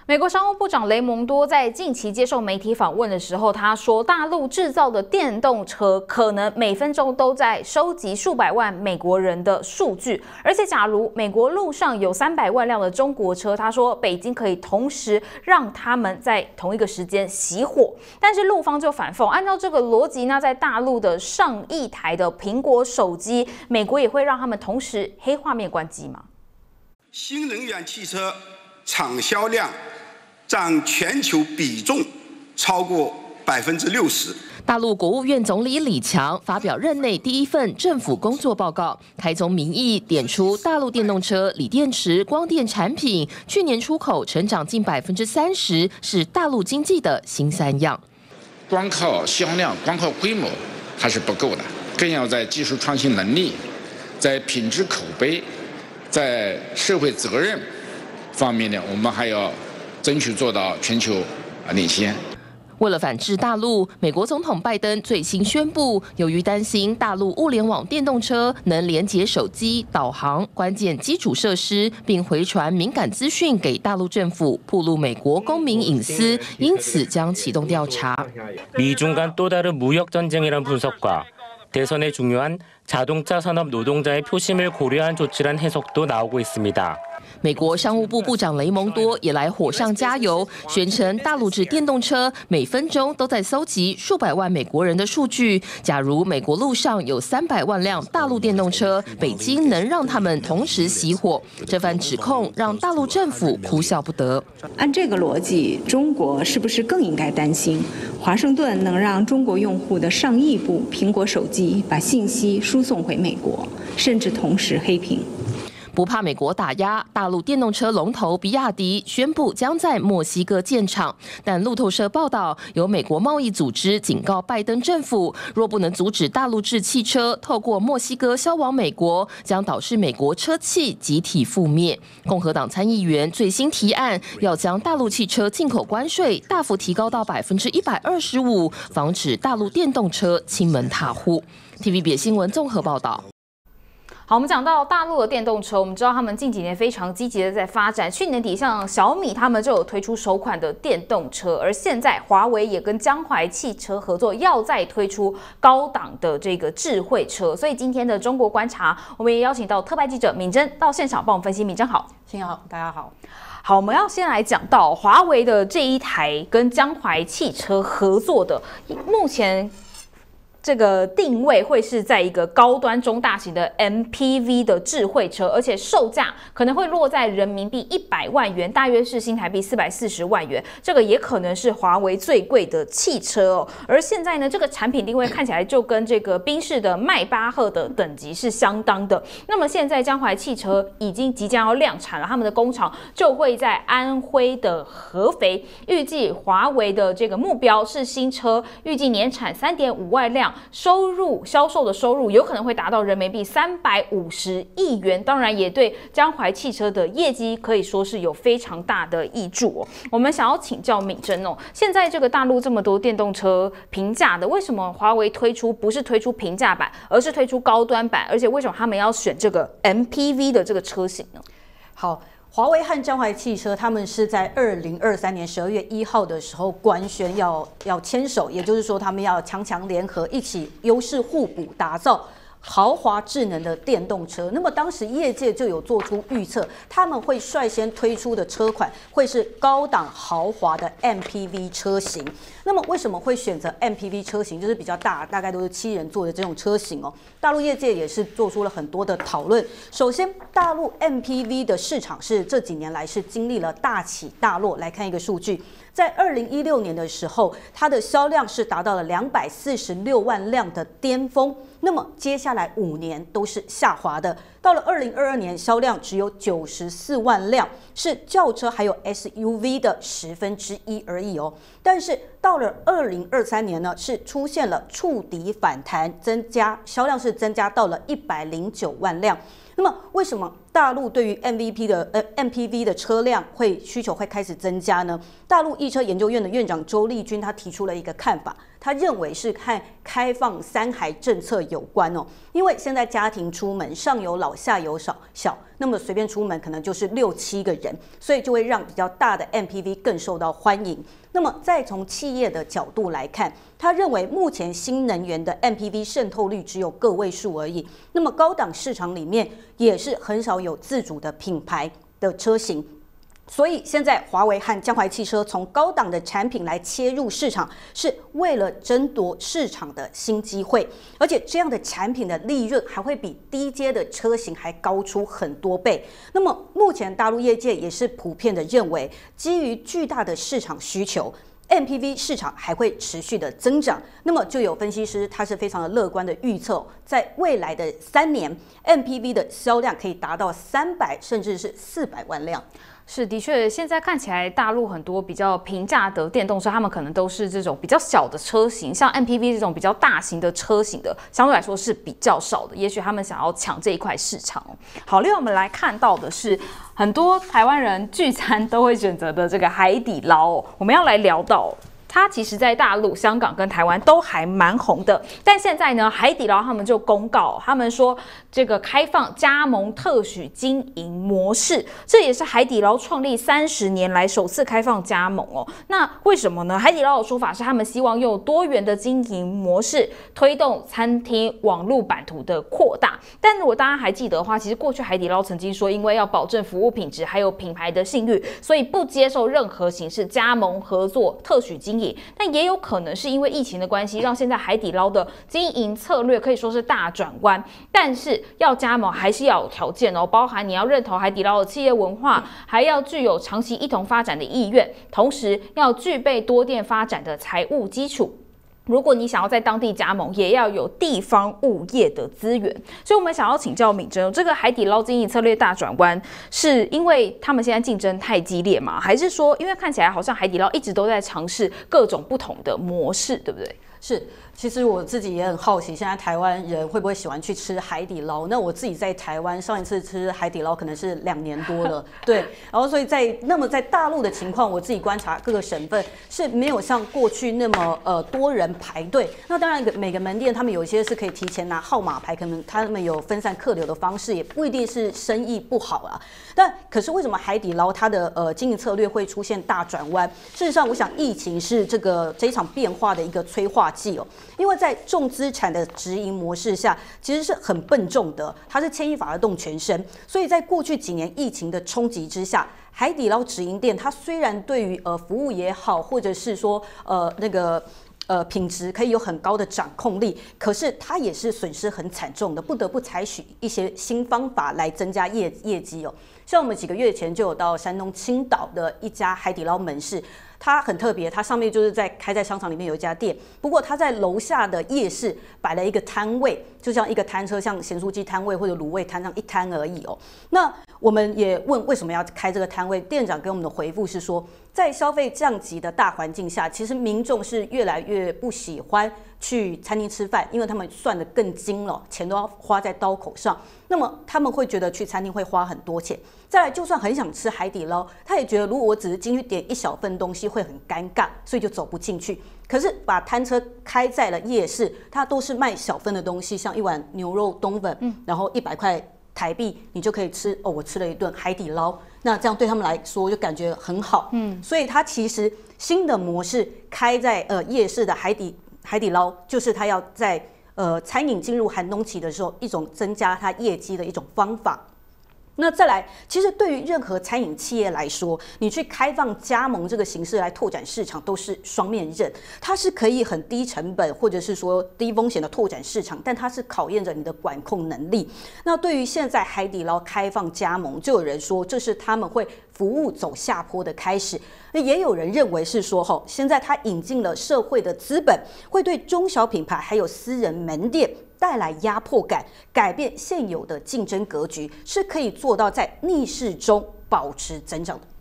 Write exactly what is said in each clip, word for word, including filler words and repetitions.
美国商务部长雷蒙多在近期接受媒体访问的时候，他说，大陆制造的电动车可能每分钟都在收集数百万美国人的数据，而且假如美国路上有三百万辆的中国车，他说北京可以同时让他们在同一个时间熄火。但是陆方就反讽，按照这个逻辑，那在大陆的上亿台的苹果手机，美国也会让他们同时黑画面关机吗？ 新能源汽车厂销量占全球比重超过百分之六十。 大陆国务院总理李强发表任内第一份政府工作报告，开宗明义点出大陆电动车、锂电池、光电产品去年出口成长近百分之三十，是大陆经济的新三样。 光靠销量、光靠规模还是不够的，更要在技术创新能力、在品质口碑、在社会责任方面呢，我们还要争取做到全球领先。 为了反制大陆，美国总统拜登最新宣布，由于担心大陆物联网电动车能连接手机、导航关键基础设施，并回传敏感资讯给大陆政府，暴露美国公民隐私，因此将启动调查。 미중 간 또 다른 무역 전쟁이란 분석과 대선에 중요한 자동차 산업 노동자의 표심을 고려한 조치란 해석도 나오고 있습니다. 美国商务部部长雷蒙多也来火上加油，宣称大陆制电动车每分钟都在搜集数百万美国人的数据。假如美国路上有三百万辆大陆电动车，北京能让他们同时熄火。这番指控让大陆政府哭笑不得。 按这个逻辑，中国是不是更应该担心华盛顿能让中国用户的上亿部苹果手机把信息输送回美国，甚至同时黑屏？ 不怕美国打压，大陆电动车龙头比亚迪宣布将在墨西哥建厂。但路透社报道，有美国贸易组织警告拜登政府，若不能阻止大陆制汽车透过墨西哥销往美国，将导致美国车企集体覆灭。共和党参议员最新提案，要将大陆汽车进口关税大幅提高到百分之一百二十五，防止大陆电动车亲门踏户。T V B 新闻综合报道。 好，我们讲到大陆的电动车，我们知道他们近几年非常积极的在发展。去年底，像小米他们就有推出首款的电动车，而现在华为也跟江淮汽车合作，要再推出高档的这个智慧车。所以今天的中国观察，我们也邀请到特派记者敏珍到现场帮我们分析。敏珍好， 新友好，大家好。 好，我们要先来讲到华为的这一台跟江淮汽车合作的，目前这个定位会是在一个高端中大型的 M P V 的智慧车，而且售价可能会落在人民币一百万元，大约是新台币四百四十万元。这个也可能是华为最贵的汽车哦。而现在呢，这个产品定位看起来就跟这个宾士的迈巴赫的等级是相当的。那么现在江淮汽车已经即将要量产了，他们的工厂就会在安徽的合肥。预计华为的这个目标是新车预计年产三点五万辆。收入销售的收入有可能会达到人民币三百五十亿元，当然也对江淮汽车的业绩可以说是有非常大的益助哦。我们想要请教敏珍哦，现在这个大陆这么多电动车平价的，为什么华为推出不是推出平价版，而是推出高端版？而且为什么他们要选这个 M P V 的这个车型呢？ 好。华为和江淮汽车，他们是在二零二三年十二月一号的时候官宣要要牵手，也就是说，他们要强强联合，一起优势互补，打造豪华智能的电动车。那么当时业界就有做出预测，他们会率先推出的车款会是高档豪华的 M P V 车型。那么为什么会选择 M P V 车型？就是比较大，大概都是七人座的这种车型哦。大陆业界也是做出了很多的讨论。首先，大陆 M P V 的市场是这几年来是经历了大起大落。来看一个数据。在二零一六年的时候，它的销量是达到了两百四十六万辆的巅峰。那么接下来五年都是下滑的，到了二零二二年，销量只有九十四万辆，是轿车还有 S U V 的十分之一而已哦。但是到了二零二三年呢，是出现了触底反弹，增加销量是增加到了一百零九万辆。 那么为什么大陆对于 M V P 的呃 M P V 的车辆会需求会开始增加呢？大陆易车研究院的院长周立军他提出了一个看法，他认为是和开放三孩政策有关哦。因为现在家庭出门上有老下有小小，那么随便出门可能就是六七个人，所以就会让比较大的 M P V 更受到欢迎。那么再从企业的角度来看，他认为目前新能源的 M P V 渗透率只有个位数而已，那么高档市场里面也是很少有自主的品牌的车型。所以现在华为和江淮汽车从高档的产品来切入市场，是为了争夺市场的新机会，而且这样的产品的利润还会比低阶的车型还高出很多倍。那么目前大陆业界也是普遍的认为，基于巨大的市场需求， M P V 市场还会持续的增长。那么就有分析师他是非常的乐观的预测，在未来的三年 M P V 的销量可以达到三百甚至是四百万辆。 是，的确，现在看起来大陆很多比较平价的电动车，他们可能都是这种比较小的车型，像 M P V 这种比较大型的车型的，相对来说是比较少的。也许他们想要抢这一块市场。好，另外我们来看到的是很多台湾人聚餐都会选择的这个海底捞哦，我们要来聊到。它其实，在大陆、香港跟台湾都还蛮红的，但现在呢，海底捞他们就公告，他们说这个开放加盟特许经营模式，这也是海底捞创立三十年来首次开放加盟哦。那为什么呢？海底捞的说法是，他们希望用多元的经营模式推动餐厅网络版图的扩大。但如果大家还记得的话，其实过去海底捞曾经说，因为要保证服务品质还有品牌的信誉，所以不接受任何形式加盟合作、特许经营。但也有可能是因为疫情的关系，让现在海底捞的经营策略可以说是大转弯。但是要加盟还是要有条件哦，包含你要认同海底捞的企业文化，还要具有长期一同发展的意愿，同时要具备多店发展的财务基础。如果你想要在当地加盟，也要有地方物业的资源。所以我们想要请教敏珍，这个海底捞经营策略大转弯，是因为他们现在竞争太激烈吗？还是说，因为看起来好像海底捞一直都在尝试各种不同的模式，对不对？ 是，其实我自己也很好奇，现在台湾人会不会喜欢去吃海底捞？那我自己在台湾上一次吃海底捞可能是两年多了，对。然后所以在那么在大陆的情况，我自己观察各个省份是没有像过去那么呃多人排队。那当然每个门店他们有一些是可以提前拿号码牌，可能他们有分散客流的方式，也不一定是生意不好啊。但可是为什么海底捞它的呃经营策略会出现大转弯？事实上，我想疫情是这个这一场变化的一个催化剂哦，因为在重资产的直营模式下，其实是很笨重的，它是牵一发而动全身。所以在过去几年疫情的冲击之下，海底捞直营店它虽然对于呃服务也好，或者是说呃那个。呃，品质可以有很高的掌控力，可是它也是损失很惨重的，不得不采取一些新方法来增加业业绩哦。像我们几个月前就有到山东青岛的一家海底捞门市，它很特别，它上面就是在开在商场里面有一家店，不过它在楼下的夜市摆了一个摊位，就像一个摊车，像咸酥鸡摊位或者卤味摊上一摊而已哦。那我们也问为什么要开这个摊位，店长给我们的回复是说，在消费降级的大环境下，其实民众是越来越不喜欢去餐厅吃饭，因为他们算得更精了，钱都要花在刀口上。那么他们会觉得去餐厅会花很多钱。再来，就算很想吃海底捞，他也觉得如果我只是进去点一小份东西会很尴尬，所以就走不进去。可是把摊车开在了夜市，它都是卖小份的东西，像一碗牛肉冬粉，嗯、然后一百块台币，你就可以吃哦。我吃了一顿海底捞，那这样对他们来说就感觉很好。嗯，所以它其实新的模式开在呃夜市的海底海底捞，就是它要在呃餐饮进入寒冬期的时候，一种增加它业绩的一种方法。那再来，其实对于任何餐饮企业来说，你去开放加盟这个形式来拓展市场，都是双面刃。它是可以很低成本或者是说低风险的拓展市场，但它是考验着你的管控能力。那对于现在海底捞开放加盟，就有人说这是他们会服务走下坡的开始。那也有人认为是说，吼，现在它引进了社会的资本，会对中小品牌还有私人门店带来压迫感，改变现有的竞争格局，是可以做到在逆势中保持增长的。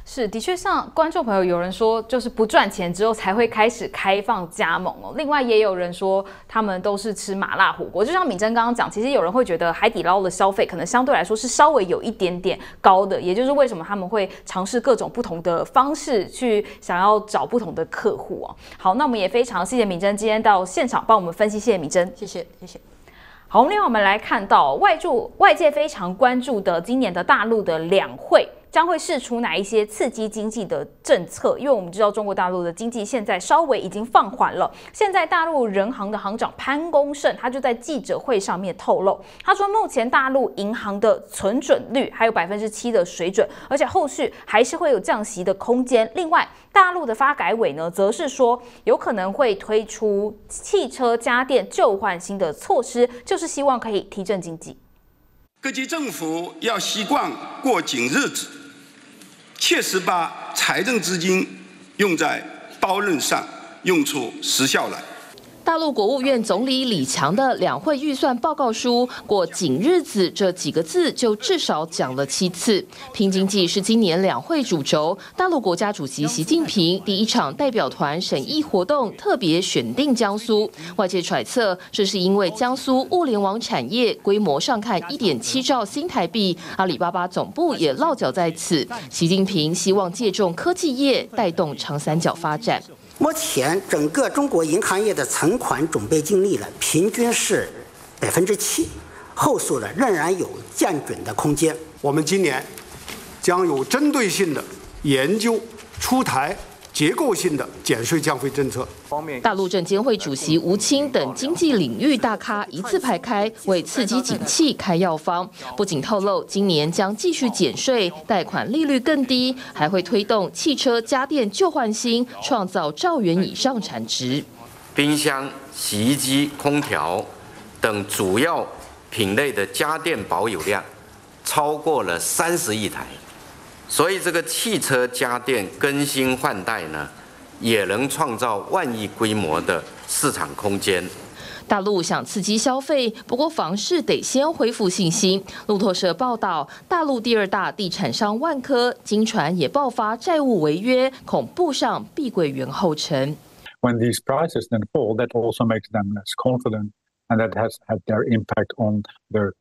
是，的确，像观众朋友有人说，就是不赚钱之后才会开始开放加盟哦。另外也有人说，他们都是吃麻辣火锅。就像敏珍刚刚讲，其实有人会觉得海底捞的消费可能相对来说是稍微有一点点高的，也就是为什么他们会尝试各种不同的方式去想要找不同的客户哦。好，那我们也非常谢谢敏珍今天到现场帮我们分析，谢谢敏珍， 谢谢，谢谢。 好，另外我们来看到外注外界非常关注的今年的大陆的两会。将会释出哪一些刺激经济的政策？因为我们知道中国大陆的经济现在稍微已经放缓了。现在大陆人行的行长潘功胜他就在记者会上面透露，他说目前大陆银行的存准率还有百分之七的水准，而且后续还是会有降息的空间。另外，大陆的发改委呢，则是说有可能会推出汽车家电旧换新的措施，就是希望可以提振经济。 各级政府要习惯过紧日子。切实把财政资金用在刀刃上，用出实效来。 大陆国务院总理李强的两会预算报告书过紧日子这几个字就至少讲了七次。拼经济是今年两会主轴，大陆国家主席习近平第一场代表团审议活动特别选定江苏，外界揣测这是因为江苏物联网产业规模上看 一点七兆新台币，阿里巴巴总部也落脚在此。习近平希望借重科技业带动长三角发展。 目前整个中国银行业的存款准备金率呢，平均是百分之七，后续呢仍然有降准的空间。 我们今年将有针对性的研究出台结构性的减税降费政策。 大陆证监会主席吴清等经济领域大咖一字排开，为刺激景气开药方。不仅透露今年将继续减税，贷款利率更低，还会推动汽车家电旧换新，创造兆元以上产值。 冰箱、洗衣机、空调等主要品类的家电保有量超过了三十亿台。所以这个汽车家电更新换代呢，也能创造万亿规模的市场空间。 大陆想刺激消费，不过房市得先恢复信心。路透社报道，大陆第二大地产商万科、经传也爆发债务违约，恐步上碧桂园后尘。 When these prices then fall, that also makes them less confident, and that has had their impact on their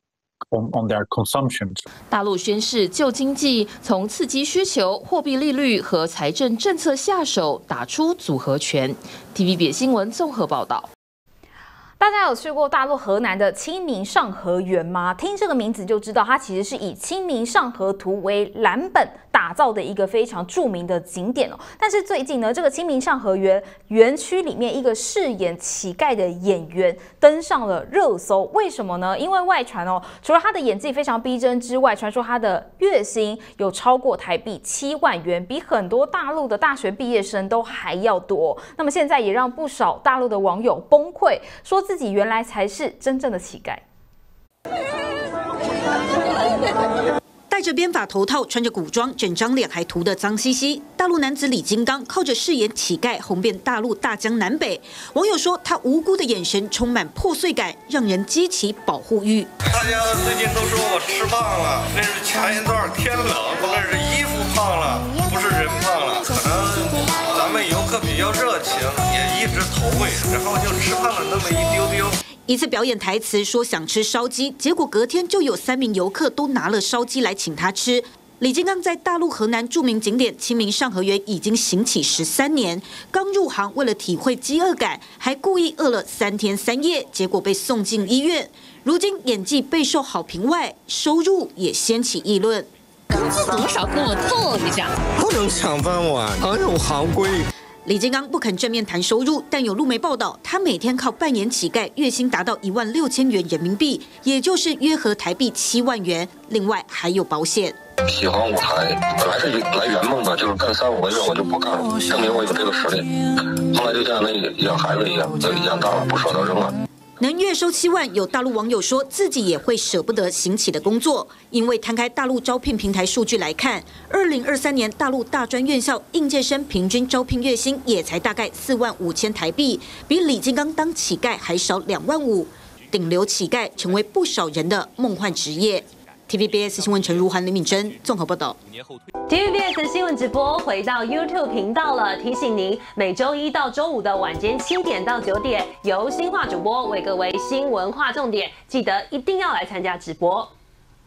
On, on their consumption. 大陆宣示救经济，从刺激需求、货币利率和财政政策下手，打出组合拳。T V B S 新闻综合报道。 大家有去过大陆河南的清明上河园吗？听这个名字就知道，它其实是以《清明上河图》为蓝本打造的一个非常著名的景点哦。但是最近呢，这个清明上河园园区里面一个饰演乞丐的演员登上了热搜，为什么呢？因为外传哦，除了他的演技非常逼真之外，传说他的月薪有超过台币七万元，比很多大陆的大学毕业生都还要多。那么现在也让不少大陆的网友崩溃，说自己原来才是真正的乞丐。 戴着编发头套，穿着古装，整张脸还涂得脏兮兮。大陆男子李金刚靠着饰演乞丐红遍大陆大江南北。网友说他无辜的眼神充满破碎感，让人激起保护欲。 大家最近都说我吃胖了，那是前一段天冷，那是衣服胖了，不是人胖了。可能咱们游客比较热情，也一直投喂，然后就吃胖了那么一丢丢。 一次表演台词说想吃烧鸡，结果隔天就有三名游客都拿了烧鸡来请他吃。李金刚在大陆河南著名景点清明上河园已经行乞十三年，刚入行为了体会饥饿感，还故意饿了三天三夜，结果被送进医院。如今演技备受好评外，收入也掀起议论。 工资多少跟我透一下？ 不能抢饭碗，很有行规。 李金刚不肯正面谈收入，但有路媒报道，他每天靠扮演乞丐，月薪达到一万六千元人民币，也就是约合台币七万元。另外还有保险。 喜欢舞台，本来是来圆梦的，就是干三五个月我就不干了，证明我有这个实力。后来就像那养孩子一样，养大了不舍得扔了。 能月收七万，有大陆网友说自己也会舍不得行乞的工作，因为摊开大陆招聘平台数据来看，二零二三年大陆大专院校应届生平均招聘月薪也才大概四万五千台币，比李金刚当乞丐还少两万五。顶流乞丐成为不少人的梦幻职业。T V B S 新闻陈如涵、林敏珍综合报道。 T V B S 新闻直播回到 YouTube 频道了，提醒您每周一到周五的晚间七点到九点，由新化主播为各位新闻划重点，记得一定要来参加直播。